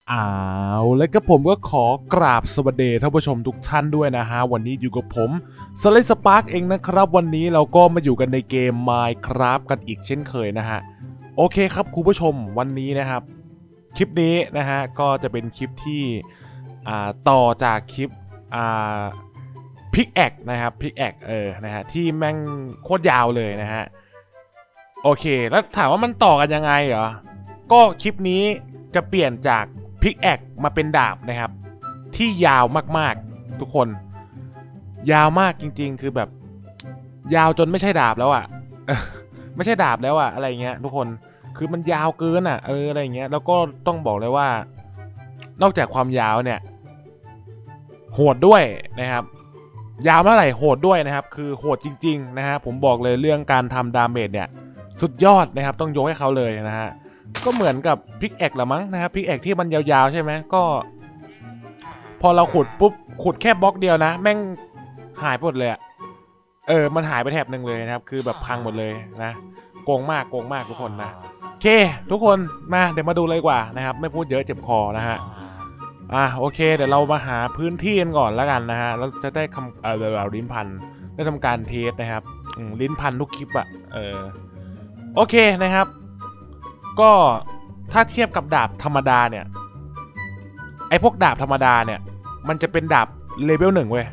แล้วก็ผมก็ขอกราบสวัสดีท่านผู้ชมทุกท่านด้วยนะฮะวันนี้อยู่กับผมสไลด์สปาร์กเองนะครับวันนี้เราก็มาอยู่กันในเกม Minecraft กันอีกเช่นเคยนะฮะโอเคครับคุณผู้ชมวันนี้นะครับคลิปนี้นะฮะก็จะเป็นคลิปที่ต่อจากคลิปพิกแอกนะครับพิกแอกนะฮะที่แม่งโคตรยาวเลยนะฮะโอเคแล้วถามว่ามันต่อกันยังไงเหรอก็คลิปนี้จะเปลี่ยนจากพิกแอกมาเป็นดาบนะครับที่ยาวมากๆทุกคนยาวมากจริงๆคือแบบยาวจนไม่ใช่ดาบแล้วอ่ะ ไม่ใช่ดาบแล้วอ่ะอะไรเงี้ยทุกคนคือมันยาวเกินอ่ะอะไรเงี้ยแล้วก็ต้องบอกเลยว่านอกจากความยาวเนี่ยโหดด้วยนะครับยาวเท่าไหร่โหดด้วยนะครับคือโหดจริงๆนะฮะผมบอกเลยเรื่องการทำดาเมจเนี่ยสุดยอดนะครับต้องยกให้เขาเลยนะฮะก็เหมือนกับพิกแอกละมั้งนะครับพิกแอกที่มันยาวๆใช่ไหมก็พอเราขุดปุ๊บขุดแค่บล็อกเดียวนะแม่งหายหมดเลยอะมันหายไปแถบหนึ่งเลยนะครับคือแบบพังหมดเลยนะโกงมากทุกคนนะโอเคทุกคนมาเดี๋ยวมาดูเลยกว่านะครับไม่พูดเยอะเจ็บคอนะฮะโอเคเดี๋ยวเรามาหาพื้นที่กันก่อนแล้วกันนะฮะแล้วจะได้ลิ้นพันได้ทำการเทสนะครับลิ้นพันทุกคลิปอะโอเคนะครับก็ถ้าเทียบกับดาบธรรมดาเนี่ยไอพวกดาบธรรมดาเนี่ยมันจะเป็นดาบเลเวล1เว้ย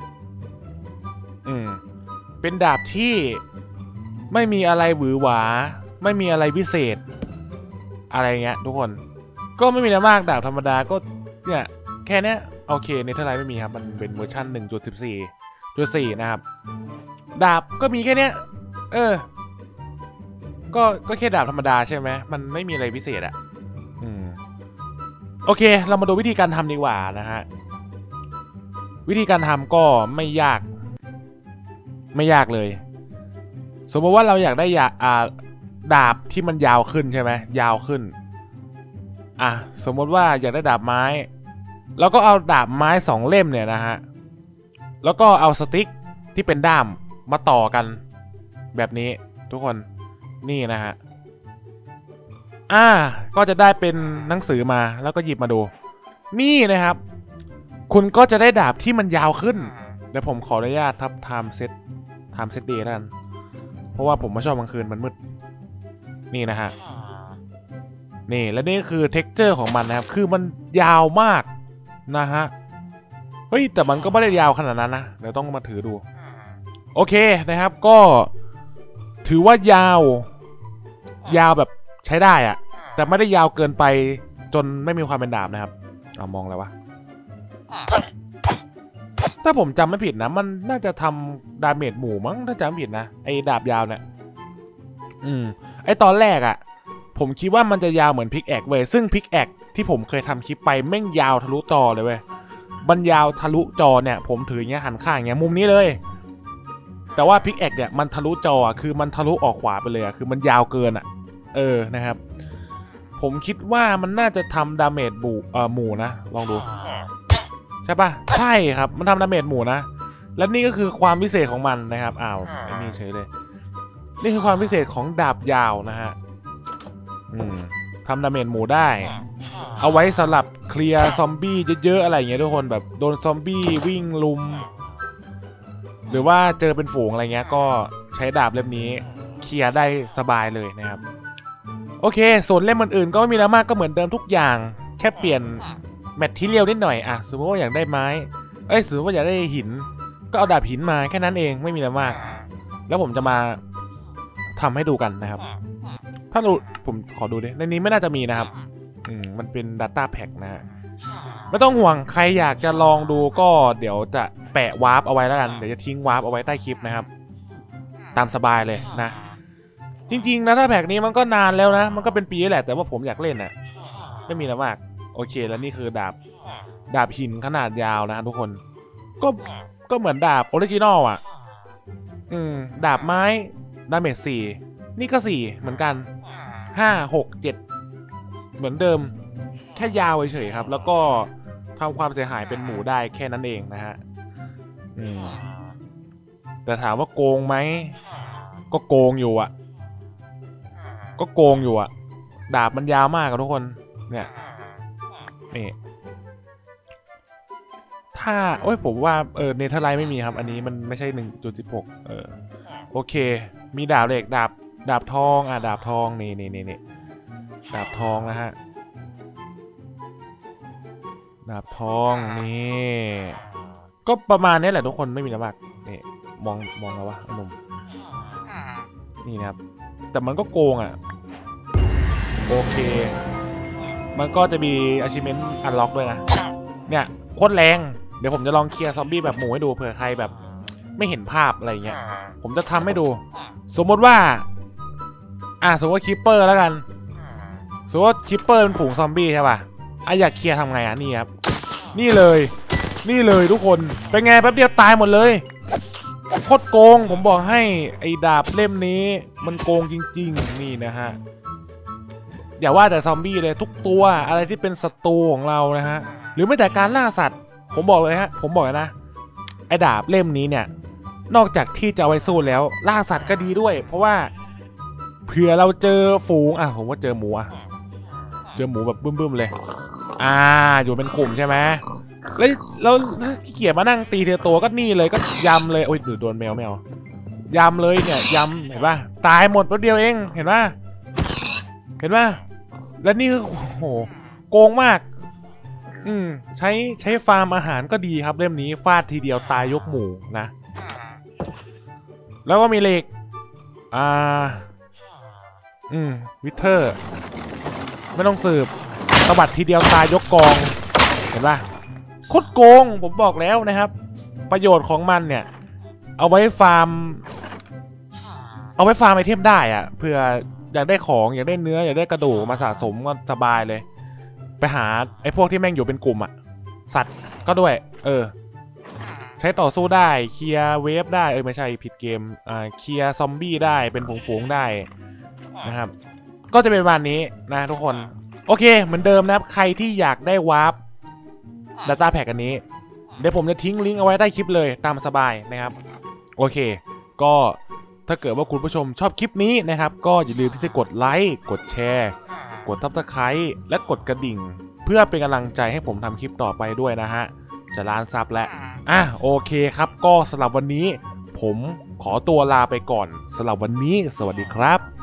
เป็นดาบที่ไม่มีอะไรหวือหวาไม่มีอะไรพิเศษอะไรเงี้ยทุกคนก็ไม่มีอะไรมากดาบธรรมดาก็เนี่ยแค่เนี้ยโอเคเนเธอร์ไลท์ไม่มีครับมันเป็นเวอร์ชัน 1.14.4 นะครับดาบก็มีแค่เนี้ยก็แค่ดาบธรรมดาใช่ไหมมันไม่มีอะไรพิเศษอะโอเคเรามาดูวิธีการทำดีกว่านะฮะวิธีการทำก็ไม่ยากเลยสมมติว่าเราอยากได้ดาบที่มันยาวขึ้นใช่ไหมยาวขึ้นสมมติว่าอยากได้ดาบไม้แล้วก็เอาดาบไม้2เล่มเนี่ยนะฮะแล้วก็เอาสติ๊กที่เป็นด้ามมาต่อกันแบบนี้ทุกคนนี่นะฮะก็จะได้เป็นหนังสือมาแล้วก็หยิบมาดูนี่นะครับคุณก็จะได้ดาบที่มันยาวขึ้นเดี๋ยวผมขออนุญาตทับไทม์เซตเดย์แล้วกันเพราะว่าผมไม่ชอบกลางคืนมันมืดนี่นะฮะนี่และนี่คือเท็กเจอร์ของมันนะครับคือมันยาวมากนะฮะเฮ้ยแต่มันก็ไม่ได้ยาวขนาดนั้นนะเดี๋ยวต้องมาถือดูโอเคนะครับก็ถือว่ายาวแบบใช้ได้อะแต่ไม่ได้ยาวเกินไปจนไม่มีความเป็นดาบนะครับมองแล้ววะถ้าผมจำไม่ผิดนะมันน่าจะทำดาเมจหมู่มั้งถ้าจำไม่ผิดนะไอ้ดาบยาวเนี่ยไอ้ตอนแรกอะผมคิดว่ามันจะยาวเหมือนพิกแอกเว้ยซึ่งพิกแอกที่ผมเคยทำคลิปไปแม่งยาวทะลุจอเลยเว้ยมันยาวทะลุจอเนี่ยผมถืออย่างเงี้ยหันข้างอย่างเงี้ยมุมนี้เลยแต่ว่าพิกแอกเนี่ยมันทะลุจอคือมันทะลุออกขวาไปเลยคือมันยาวเกินนะครับผมคิดว่ามันน่าจะทำดาเมจหมู่นะลองดูใช่ปะใช่ครับมันทำดาเมจหมู่นะและนี่ก็คือความพิเศษของมันนะครับไอ้นี่เฉยเลยนี่คือความพิเศษของดาบยาวนะฮะทำดาเมจหมู่ได้เอาไว้สำหรับเคลียร์ซอมบี้เยอะๆอะไรอย่างเงี้ยทุกคนแบบโดนซอมบี้วิ่งลุมหรือว่าเจอเป็นฝูงอะไรเงี้ยก็ใช้ดาบเล่มนี้เคลียร์ได้สบายเลยนะครับโอเคส่วนเล่มอื่นๆก็ไม่มีแล้วมากก็เหมือนเดิมทุกอย่างแค่เปลี่ยนแมททีเรียลนิดหน่อยสมมติว่าอยากได้ไม้สมมติว่าอยากได้หินก็เอาดาบหินมาแค่นั้นเองไม่มีอะไรมากแล้วผมจะมาทำให้ดูกันนะครับถ้าดูผมขอดูดิในนี้ไม่น่าจะมีนะครับมันเป็น Data Pack นะฮะไม่ต้องห่วงใครอยากจะลองดูก็เดี๋ยวจะแปะวาร์ปเอาไว้แล้วกันเดี๋ยวจะทิ้งวาร์ปเอาไว้ใต้คลิปนะครับตามสบายเลยนะจริงๆนะถ้าแพ็กนี้มันก็นานแล้วนะมันก็เป็นปีแหละแต่ว่าผมอยากเล่นน่ะไม่มีอะไรมากโอเคแล้วนี่คือดาบหินขนาดยาวนะทุกคนก็เหมือนดาบออริจินอลดาบไม้ดาเมจ4นี่ก็4เหมือนกัน5 6 7เหมือนเดิมแค่ยาวเฉยๆครับแล้วก็ทำความเสียหายเป็นหมู่ได้แค่นั้นเองนะฮะแต่ถามว่าโกงไหมก็โกงอยู่ดาบมันยาวมากทุกคนเนี่ยนี่ถ้าโอ้ยผมว่าเนเธอร์ไลท์ไม่มีครับอันนี้มันไม่ใช่ 1.16 โอเคมีดาบเหล็กดาบทองดาบทองนี่ดาบทองนะฮะดาบทองนี่ก็ประมาณนี้แหละทุกคนไม่มีอะไรมากนี่มองแล้ววะหนุ่มนี่นะครับแต่มันก็โกงโอเคมันก็จะมี achievement unlock ด้วยนะเนี่ยโคตรแรงเดี๋ยวผมจะลองเคลียร์ซอมบี้แบบหมูให้ดูเผื่อใครแบบไม่เห็นภาพอะไรเงี้ยผมจะทำให้ดูสมมติว่าสมมติว่าคิปเปอร์แล้วกันสมมติว่าคิปเปอร์เป็นฝูงซอมบี้ใช่ป่ะอยากเคลียร์ทำไงนี่ครับนี่เลยทุกคนเป็นไงแป๊บเดียวตายหมดเลยโคตรโกงผมบอกให้ไอ้ดาบเล่มนี้มันโกงจริงๆนี่นะฮะอย่าว่าแต่ซอมบี้เลยทุกตัวอะไรที่เป็นศัตรูของเรานะฮะหรือไม่แต่การล่าสัตว์ผมบอกเลยนะไอ้ดาบเล่มนี้เนี่ยนอกจากที่จะเอาไว้สู้แล้วล่าสัตว์ก็ดีด้วยเพราะว่าเผื่อเราเจอฝูงผมว่าเจอหมูเจอหมูแบบบึ้มๆเลยอยู่เป็นกลุ่มใช่ไหมแล้วขี้เกียจมานั่งตีเทียตัวก็นี่เลยก็ยำเลยโอ้ยโดนแมวยำเลยเนี่ยยำเห็นป่ะตายหมดแป๊บเดียวเองเห็นป่ะแล้วนี่คือโอ้โหโกงมากใช้ฟาร์มอาหารก็ดีครับเล่มนี้ฟาดทีเดียวตายยกหมู่นะแล้วก็มีเหล็กวิเทอร์ไม่ต้องสืบตบัดทีเดียวตายยกกองเห็นป่ะโคตรโกงผมบอกแล้วนะครับประโยชน์ของมันเนี่ยเอาไว้ฟาร์มไอเทมได้เผื่ออยากได้ของอยากได้เนื้ออยากได้กระดูกมาสะสมก็สบายเลยไปหาไอ้พวกที่แม่งอยู่เป็นกลุ่มสัตว์ก็ด้วยใช้ต่อสู้ได้เคลียร์เวฟได้ไม่ใช่ผิดเกมเคลียร์ซอมบี้ได้เป็นฝูงๆได้นะครับก็จะเป็นวันนี้นะทุกคนโอเคเหมือนเดิมนะครับใครที่อยากได้วาร์ป Data Pack อันนี้เดี๋ยวผมจะทิ้งลิงก์เอาไว้ใต้คลิปเลยตามสบายนะครับโอเคก็ถ้าเกิดว่าคุณผู้ชมชอบคลิปนี้นะครับก็อย่าลืมที่จะกดไลค์กดแชร์กดSubscribeและกดกระดิ่งเพื่อเป็นกำลังใจให้ผมทำคลิปต่อไปด้วยนะฮะจะล้านซับแล้วโอเคครับก็สำหรับวันนี้ผมขอตัวลาไปก่อนสำหรับวันนี้สวัสดีครับ